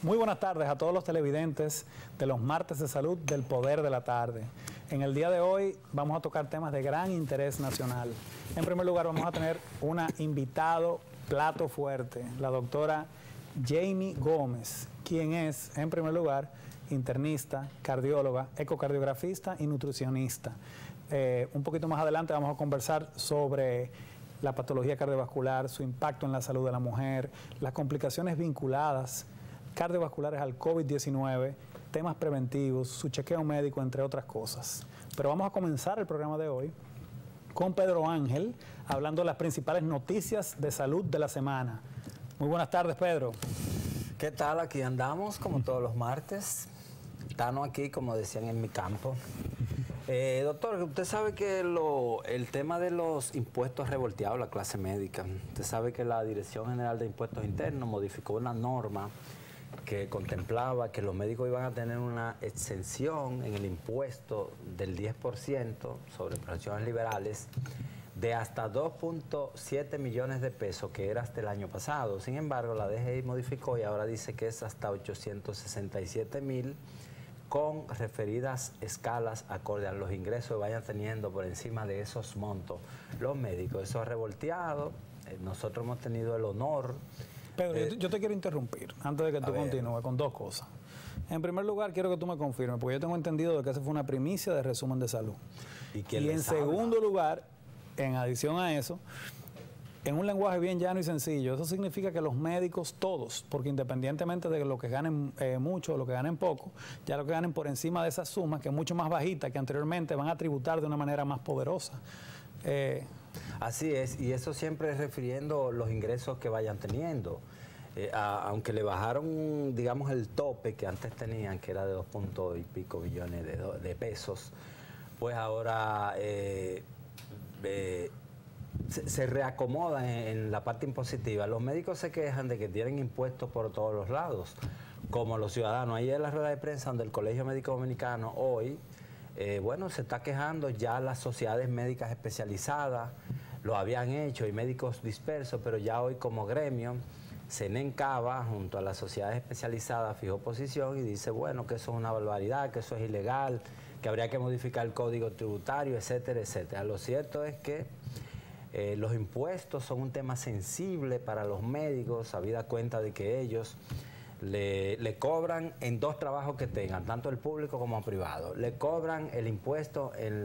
Muy buenas tardes a todos los televidentes de los martes de salud del Poder de la Tarde. En el día de hoy vamos a tocar temas de gran interés nacional. En primer lugar vamos a tener una invitado plato fuerte, la doctora Jamie Gómez, quien es, en primer lugar, internista, cardióloga, ecocardiografista y nutricionista. Un poquito más adelante vamos a conversar sobre la patología cardiovascular, su impacto en la salud de la mujer, las complicaciones vinculadas cardiovasculares al COVID-19, temas preventivos, su chequeo médico, entre otras cosas. Pero vamos a comenzar el programa de hoy con Pedro Ángel, hablando de las principales noticias de salud de la semana. Muy buenas tardes, Pedro. ¿Qué tal? Aquí andamos, como todos los martes. Tano aquí, como decían en mi campo. Doctor, usted sabe que el tema de los impuestos revolteados, la clase médica, usted sabe que la Dirección General de Impuestos Internos modificó una norma que contemplaba que los médicos iban a tener una exención en el impuesto del 10% sobre profesiones liberales de hasta 2.7 millones de pesos, que era hasta el año pasado. Sin embargo, la DGI modificó y ahora dice que es hasta 867.000 con referidas escalas acorde a los ingresos que vayan teniendo por encima de esos montos los médicos. Eso es revolteado. Nosotros hemos tenido el honor. Pedro, yo te quiero interrumpir antes de que tú continúes con dos cosas. En primer lugar, quiero que tú me confirmes, porque yo tengo entendido de que esa fue una primicia de resumen de salud. Y en segundo lugar, en adición a eso, en un lenguaje bien llano y sencillo, eso significa que los médicos todos, porque independientemente de lo que ganen mucho o lo que ganen poco, ya lo que ganen por encima de esas sumas, que es mucho más bajita que anteriormente, van a tributar de una manera más poderosa. Así es, y eso siempre refiriendo los ingresos que vayan teniendo. Aunque le bajaron, digamos, el tope que antes tenían, que era de 2 y pico billones de pesos, pues ahora se reacomoda en la parte impositiva. Los médicos se quejan de que tienen impuestos por todos los lados, como los ciudadanos. Ayer en la rueda de prensa donde el Colegio Médico Dominicano hoy, bueno, se está quejando ya las sociedades médicas especializadas, lo habían hecho, y médicos dispersos, pero ya hoy como gremio, Senencaba, junto a las sociedades especializadas, fijó posición y dice, bueno, que eso es una barbaridad, que eso es ilegal, que habría que modificar el código tributario, etcétera, etcétera. Lo cierto es que los impuestos son un tema sensible para los médicos, habida cuenta de que ellos le cobran en dos trabajos que tengan, tanto el público como el privado. Le cobran el impuesto en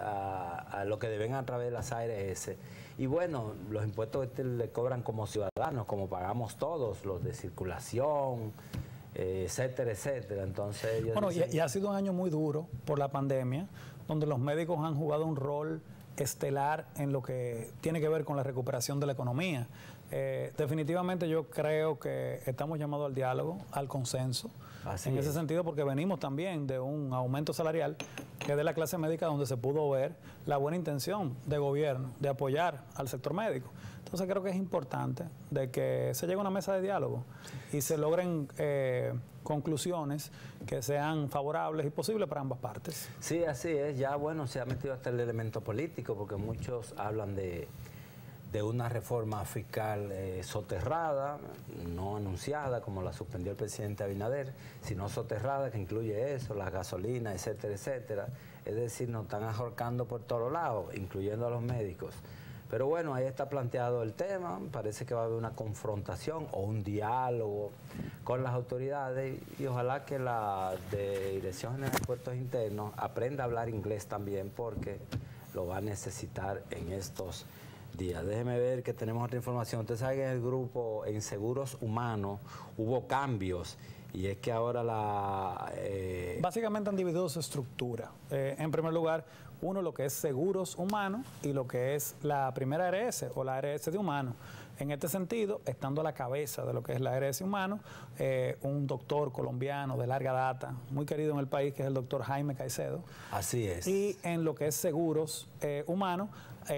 a lo que deben a través de las ARS. Y bueno, los impuestos le cobran como ciudadanos, como pagamos todos, los de circulación, etcétera, etcétera. Entonces, bueno, y ha sido un año muy duro por la pandemia, donde los médicos han jugado un rol estelar en lo que tiene que ver con la recuperación de la economía. Definitivamente yo creo que estamos llamados al diálogo, al consenso, en ese sentido, porque venimos también de un aumento salarial que es de la clase médica, donde se pudo ver la buena intención de gobierno de apoyar al sector médico. Entonces creo que es importante de que se llegue a una mesa de diálogo y se logren conclusiones que sean favorables y posibles para ambas partes. Sí, así es. Ya, bueno, se ha metido hasta el elemento político, porque muchos hablan de una reforma fiscal soterrada, no anunciada, como la suspendió el presidente Abinader, sino soterrada, que incluye eso, las gasolinas, etcétera, etcétera. Es decir, nos están ahorcando por todos lados, incluyendo a los médicos. Pero bueno, ahí está planteado el tema, parece que va a haber una confrontación o un diálogo con las autoridades, y ojalá que la Dirección General de Impuestos Internos aprenda a hablar inglés también, porque lo va a necesitar en estos días. Déjeme ver que tenemos otra información. Usted sabe que en el grupo, en seguros humanos, hubo cambios, y es que ahora básicamente han dividido su estructura. En primer lugar, uno, lo que es seguros humanos, y lo que es la primera ARS o la ARS de humanos. En este sentido, estando a la cabeza de lo que es la ARS humano, un doctor colombiano de larga data, muy querido en el país, que es el doctor Jaime Caicedo. Así es. Y en lo que es seguros humanos,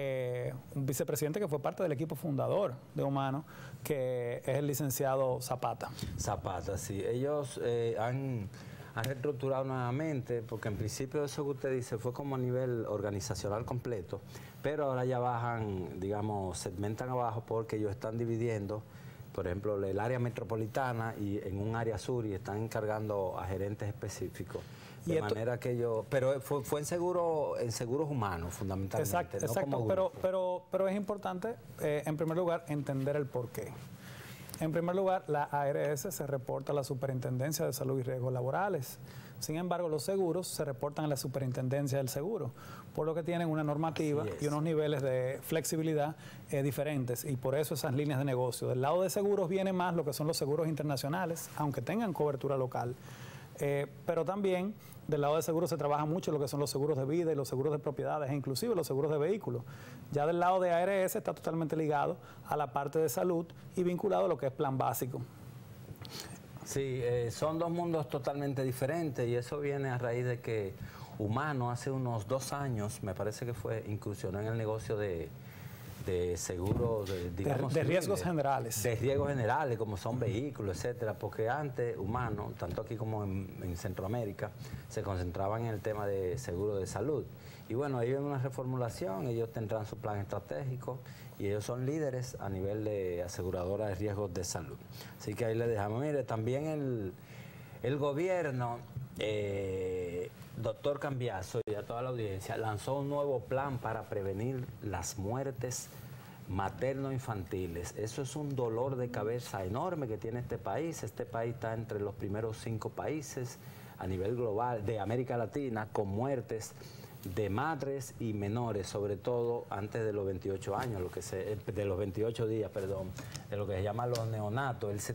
un vicepresidente que fue parte del equipo fundador de Humano, que es el licenciado Zapata. Zapata, sí. Ellos han reestructurado nuevamente, porque en principio eso que usted dice fue como a nivel organizacional completo, pero ahora ya bajan, digamos, segmentan abajo, porque ellos están dividiendo por ejemplo, el área metropolitana y en un área sur y están encargando a gerentes específicos. De manera que yo, pero fue en seguros humanos fundamentalmente. Exacto, no como pero es importante, en primer lugar, entender el porqué. En primer lugar, la ARS se reporta a la Superintendencia de Salud y Riesgos Laborales. Sin embargo, los seguros se reportan a la Superintendencia del Seguro, por lo que tienen una normativa y unos niveles de flexibilidad diferentes, y por eso esas líneas de negocio. Del lado de seguros viene más lo que son los seguros internacionales, aunque tengan cobertura local. Pero también del lado de seguros se trabaja mucho lo que son los seguros de vida y los seguros de propiedades, e inclusive los seguros de vehículos. Ya del lado de ARS está totalmente ligado a la parte de salud y vinculado a lo que es plan básico. Sí, son dos mundos totalmente diferentes, y eso viene a raíz de que Humano hace unos 2 años, me parece que fue, incursionó en el negocio de seguros, de riesgos generales. De riesgos generales, como son vehículos, etcétera, porque antes Humano, tanto aquí como en Centroamérica, se concentraban en el tema de seguro de salud. Y bueno, ahí viene una reformulación, ellos tendrán su plan estratégico y ellos son líderes a nivel de aseguradora de riesgos de salud. Así que ahí le dejamos. Mire, también el gobierno, doctor Cambiaso y a toda la audiencia, lanzó un nuevo plan para prevenir las muertes materno-infantiles. Eso es un dolor de cabeza enorme que tiene este país. Este país está entre los primeros 5 países a nivel global de América Latina con muertes de madres y menores, sobre todo antes de los 28 años, de los 28 días, perdón, de lo que se llama los neonatos. El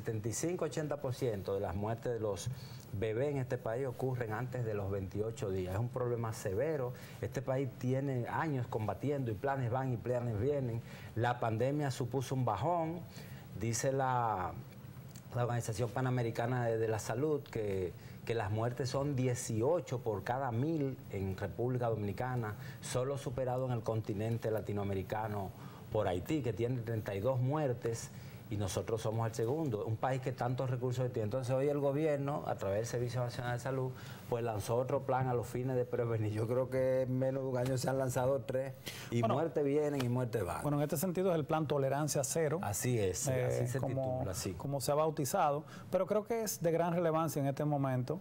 75-80% de las muertes de los bebés en este país ocurren antes de los 28 días. Es un problema severo. Este país tiene años combatiendo y planes van y planes vienen. La pandemia supuso un bajón. Dice la Organización Panamericana de la Salud que las muertes son 18 por cada 1000 en República Dominicana, solo superado en el continente latinoamericano por Haití, que tiene 32 muertes, y nosotros somos el segundo, un país que tantos recursos tiene. Entonces hoy el gobierno, a través del Servicio Nacional de Salud, pues lanzó otro plan a los fines de prevenir. Yo creo que en menos de un año se han lanzado 3, y muertes vienen y muertes van. Bueno, en este sentido es el plan Tolerancia Cero. Así es, así se titula, así. Como se ha bautizado, pero creo que es de gran relevancia en este momento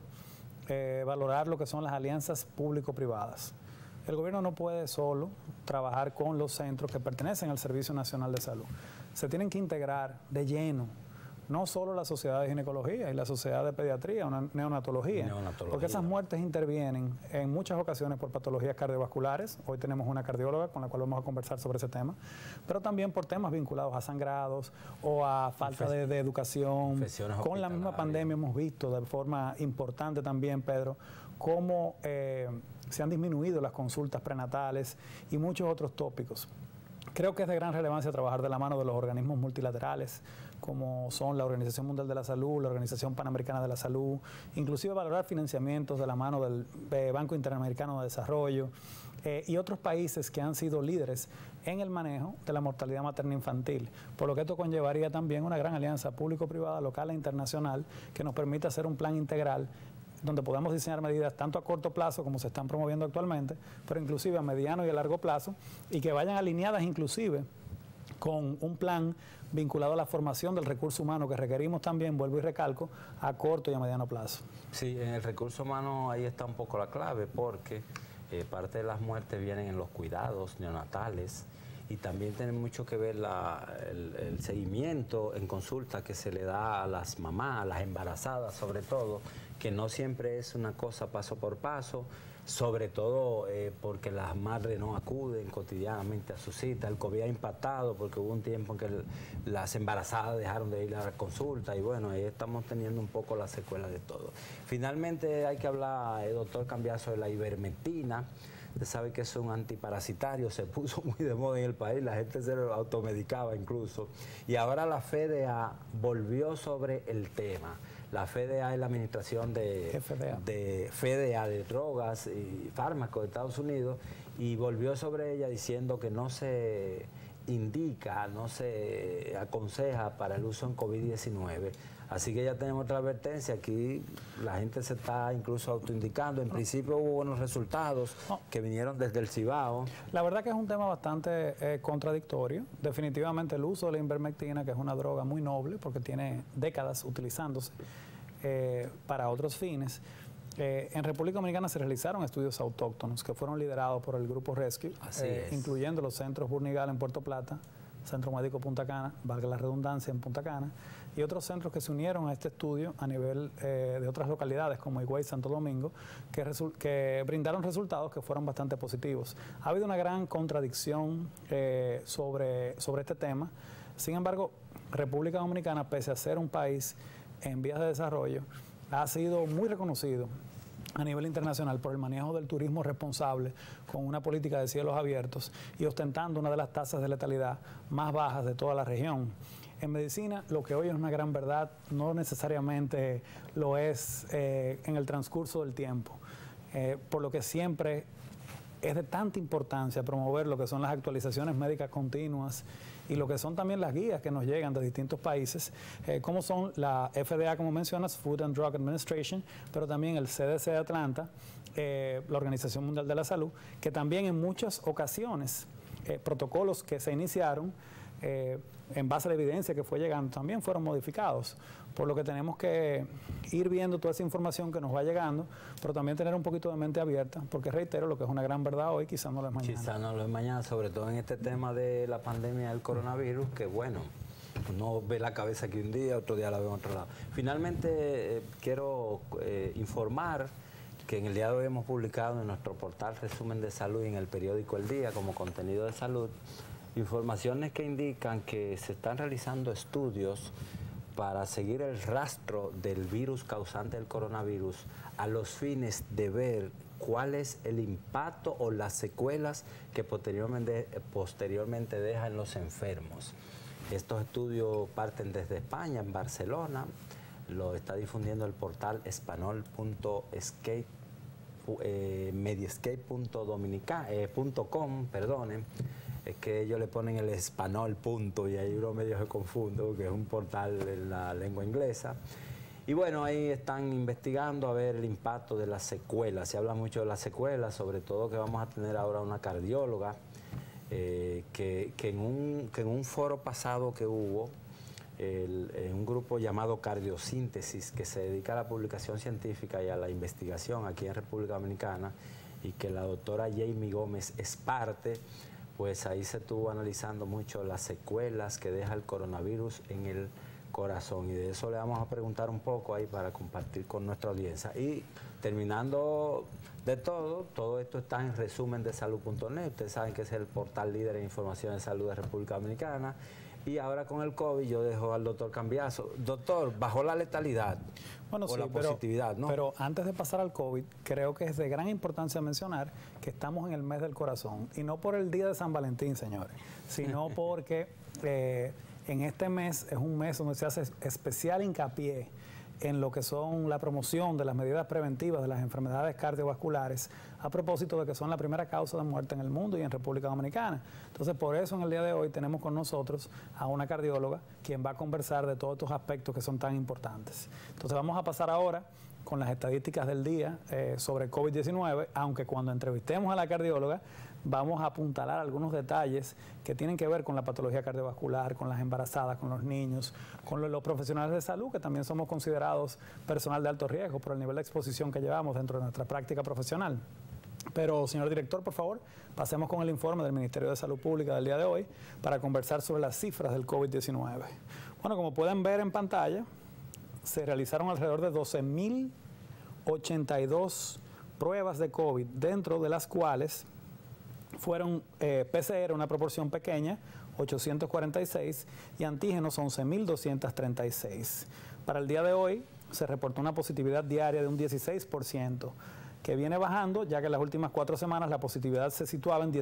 valorar lo que son las alianzas público-privadas. El gobierno no puede solo trabajar con los centros que pertenecen al Servicio Nacional de Salud. Se tienen que integrar de lleno, no solo la Sociedad de Ginecología y la Sociedad de Pediatría, una neonatología, porque esas muertes intervienen en muchas ocasiones por patologías cardiovasculares. Hoy tenemos una cardióloga con la cual vamos a conversar sobre ese tema, pero también por temas vinculados a sangrados o a falta de educación. Con la misma pandemia hemos visto de forma importante también, Pedro, cómo se han disminuido las consultas prenatales y muchos otros tópicos. Creo que es de gran relevancia trabajar de la mano de los organismos multilaterales, como son la Organización Mundial de la Salud, la Organización Panamericana de la Salud, inclusive valorar financiamientos de la mano del Banco Interamericano de Desarrollo y otros países que han sido líderes en el manejo de la mortalidad materno-infantil, por lo que esto conllevaría también una gran alianza público-privada, local e internacional, que nos permita hacer un plan integral donde podamos diseñar medidas tanto a corto plazo como se están promoviendo actualmente, pero inclusive a mediano y a largo plazo, y que vayan alineadas inclusive con un plan vinculado a la formación del recurso humano que requerimos también, vuelvo y recalco, a corto y a mediano plazo. Sí, en el recurso humano ahí está un poco la clave, porque parte de las muertes vienen en los cuidados neonatales, y también tiene mucho que ver el seguimiento en consulta que se le da a las mamás, a las embarazadas sobre todo, que no siempre es una cosa paso por paso, sobre todo porque las madres no acuden cotidianamente a su cita. El COVID ha impactado porque hubo un tiempo en que las embarazadas dejaron de ir a la consulta, y bueno, ahí estamos teniendo un poco las secuelas de todo. Finalmente hay que hablar, doctor Cambiaso, de la ivermectina. Usted sabe que es un antiparasitario, se puso muy de moda en el país, la gente se lo automedicaba incluso, y ahora la FDA volvió sobre el tema. La FDA es la administración de FDA, de drogas y fármacos de Estados Unidos, y volvió sobre ella diciendo que no se indica, no se aconseja para el uso en COVID-19. Así que ya tenemos otra advertencia. Aquí la gente se está incluso autoindicando. En principio hubo buenos resultados que vinieron desde el Cibao. La verdad que es un tema bastante contradictorio. Definitivamente el uso de la ivermectina, que es una droga muy noble porque tiene décadas utilizándose para otros fines. En República Dominicana se realizaron estudios autóctonos que fueron liderados por el Grupo Rescue, incluyendo los centros Burnigal en Puerto Plata, Centro Médico Punta Cana, valga la redundancia, en Punta Cana, y otros centros que se unieron a este estudio a nivel de otras localidades como Higüey, Santo Domingo, que brindaron resultados que fueron bastante positivos. Ha habido una gran contradicción sobre este tema. Sin embargo, República Dominicana, pese a ser un país en vías de desarrollo, ha sido muy reconocido a nivel internacional por el manejo del turismo responsable, con una política de cielos abiertos y ostentando una de las tasas de letalidad más bajas de toda la región. En medicina, lo que hoy es una gran verdad no necesariamente lo es en el transcurso del tiempo, por lo que siempre es de tanta importancia promover lo que son las actualizaciones médicas continuas y lo que son también las guías que nos llegan de distintos países, como son la FDA, como mencionas, Food and Drug Administration, pero también el CDC de Atlanta, la Organización Mundial de la Salud, que también en muchas ocasiones protocolos que se iniciaron en base a la evidencia que fue llegando también fueron modificados, por lo que tenemos que ir viendo toda esa información que nos va llegando, pero también tener un poquito de mente abierta, porque reitero, lo que es una gran verdad hoy quizás no lo es mañana. Quizás no lo es mañana, sobre todo en este tema de la pandemia del coronavirus, que bueno, uno ve la cabeza aquí un día, otro día la ve en otro lado. Finalmente, quiero informar que en el día de hoy hemos publicado en nuestro portal Resumen de Salud y en el periódico El Día como contenido de salud, informaciones que indican que se están realizando estudios para seguir el rastro del virus causante del coronavirus a los fines de ver cuál es el impacto o las secuelas que posteriormente deja en los enfermos. Estos estudios parten desde España, en Barcelona, lo está difundiendo el portal mediescape.com, perdonen. Es que ellos le ponen el español punto y ahí uno medio se confunde porque es un portal en la lengua inglesa. Y bueno, ahí están investigando a ver el impacto de las secuelas. Se habla mucho de las secuelas, sobre todo que vamos a tener ahora una cardióloga que en un foro pasado que hubo, en un grupo llamado Cardiosíntesis, que se dedica a la publicación científica y a la investigación aquí en República Dominicana, y que la doctora Jamie Gómez es parte, pues ahí se estuvo analizando mucho las secuelas que deja el coronavirus en el corazón, y de eso le vamos a preguntar un poco ahí para compartir con nuestra audiencia. Y terminando de todo esto está en resumendesalud.net. Ustedes saben que es el portal líder en información de salud de República Dominicana. Y ahora con el COVID yo dejo al doctor Cambiaso. Doctor, ¿bajó la letalidad o la positividad? ¿No? Pero antes de pasar al COVID, creo que es de gran importancia mencionar que estamos en el mes del corazón. Y no por el día de San Valentín, señores, sino porque en este mes es un mes donde se hace especial hincapié en lo que son la promoción de las medidas preventivas de las enfermedades cardiovasculares, a propósito de que son la primera causa de muerte en el mundo y en República Dominicana. Entonces, por eso en el día de hoy tenemos con nosotros a una cardióloga quien va a conversar de todos estos aspectos que son tan importantes. Entonces, vamos a pasar ahora con las estadísticas del día sobre COVID-19, aunque cuando entrevistemos a la cardióloga vamos a apuntalar algunos detalles que tienen que ver con la patología cardiovascular, con las embarazadas, con los niños, con los profesionales de salud, que también somos considerados personal de alto riesgo por el nivel de exposición que llevamos dentro de nuestra práctica profesional. Pero, señor director, por favor, pasemos con el informe del Ministerio de Salud Pública del día de hoy para conversar sobre las cifras del COVID-19. Bueno, como pueden ver en pantalla, se realizaron alrededor de 12.082 pruebas de COVID, dentro de las cuales fueron PCR, una proporción pequeña, 846, y antígenos 11.236. Para el día de hoy se reportó una positividad diaria de un 16%, que viene bajando, ya que en las últimas 4 semanas la positividad se situaba en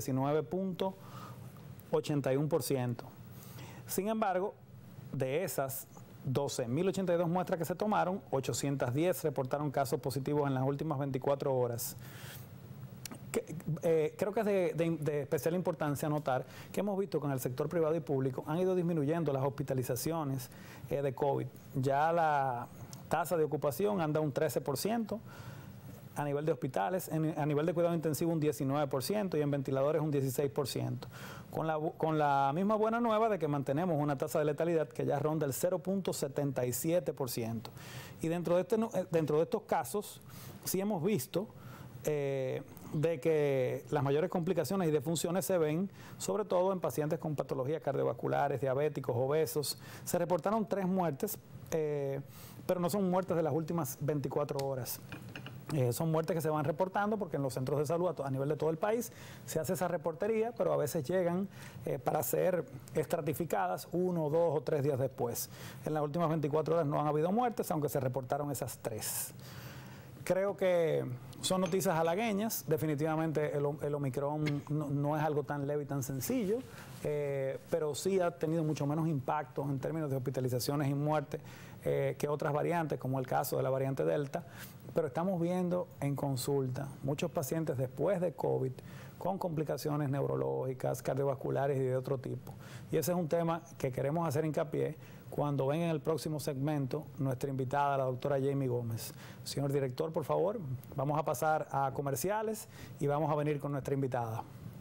19.81%. Sin embargo, de esas 12.082 muestras que se tomaron, 810 reportaron casos positivos en las últimas 24 horas. Creo que es de especial importancia notar que hemos visto que en el sector privado y público han ido disminuyendo las hospitalizaciones de COVID. Ya la tasa de ocupación anda un 13%, a nivel de hospitales, a nivel de cuidado intensivo un 19% y en ventiladores un 16%. Con la misma buena nueva de que mantenemos una tasa de letalidad que ya ronda el 0.77%. Y dentro de estos casos sí hemos visto de que las mayores complicaciones y defunciones se ven sobre todo en pacientes con patologías cardiovasculares, diabéticos, obesos. Se reportaron 3 muertes, pero no son muertes de las últimas 24 horas. Son muertes que se van reportando porque en los centros de salud a nivel de todo el país se hace esa reportería, pero a veces llegan para ser estratificadas 1, 2 o 3 días después. En las últimas 24 horas no han habido muertes, aunque se reportaron esas 3. Creo que son noticias halagueñas. Definitivamente el Omicron no es algo tan leve y tan sencillo, pero sí ha tenido mucho menos impacto en términos de hospitalizaciones y muertes que otras variantes, como el caso de la variante Delta. Pero estamos viendo en consulta muchos pacientes después de COVID con complicaciones neurológicas, cardiovasculares y de otro tipo. Y ese es un tema que queremos hacer hincapié cuando ven en el próximo segmento nuestra invitada, la doctora Jamie Gómez. Señor director, por favor, vamos a pasar a comerciales y vamos a venir con nuestra invitada.